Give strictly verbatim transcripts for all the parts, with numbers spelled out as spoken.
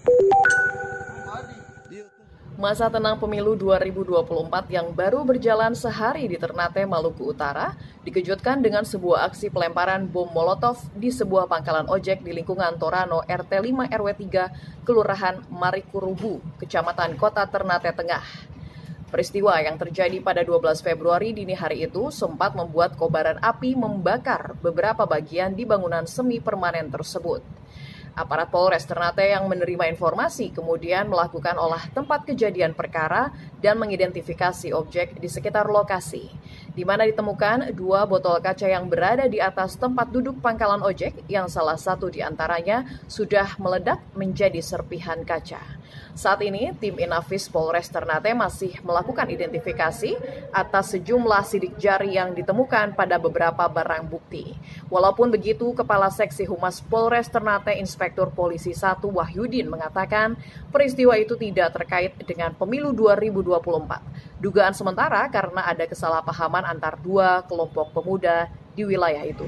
Masa tenang pemilu dua ribu dua puluh empat yang baru berjalan sehari di Ternate, Maluku Utara, dikejutkan dengan sebuah aksi pelemparan bom molotov di sebuah pangkalan ojek di lingkungan Torano R T lima R W tiga, Kelurahan Marikurubu, Kecamatan Kota Ternate Tengah. Peristiwa yang terjadi pada dua belas Februari dini hari itu sempat membuat kobaran api membakar beberapa bagian di bangunan semi permanen tersebut. Aparat Polres Ternate yang menerima informasi kemudian melakukan olah tempat kejadian perkara dan mengidentifikasi objek di sekitar lokasi, di mana ditemukan dua botol kaca yang berada di atas tempat duduk pangkalan ojek yang salah satu di antaranya sudah meledak menjadi serpihan kaca. Saat ini, tim Inafis Polres Ternate masih melakukan identifikasi atas sejumlah sidik jari yang ditemukan pada beberapa barang bukti. Walaupun begitu, Kepala Seksi Humas Polres Ternate Inspektur Polisi satu Wahyudin mengatakan peristiwa itu tidak terkait dengan pemilu dua ribu dua puluh empat. Dugaan sementara karena ada kesalahpahaman antar dua kelompok pemuda di wilayah itu.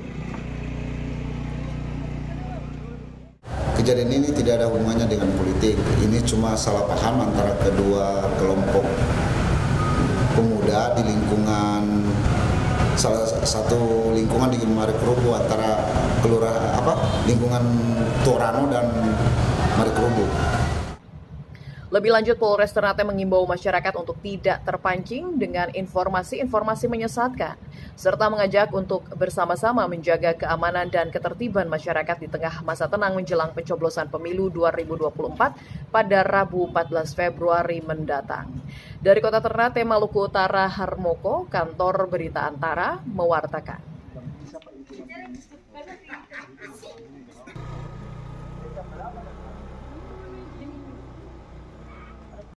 Kejadian ini tidak ada hubungannya dengan politik. Ini cuma salah paham antara kedua kelompok pemuda di lingkungan salah satu lingkungan di Marikurubu antara kelurahan apa lingkungan Torano dan Marikurubu. Lebih lanjut, Polres Ternate mengimbau masyarakat untuk tidak terpancing dengan informasi-informasi menyesatkan, serta mengajak untuk bersama-sama menjaga keamanan dan ketertiban masyarakat di tengah masa tenang menjelang pencoblosan pemilu dua ribu dua puluh empat pada Rabu empat belas Februari mendatang. Dari Kota Ternate, Maluku Utara, Harmoko, Kantor Berita Antara, mewartakan.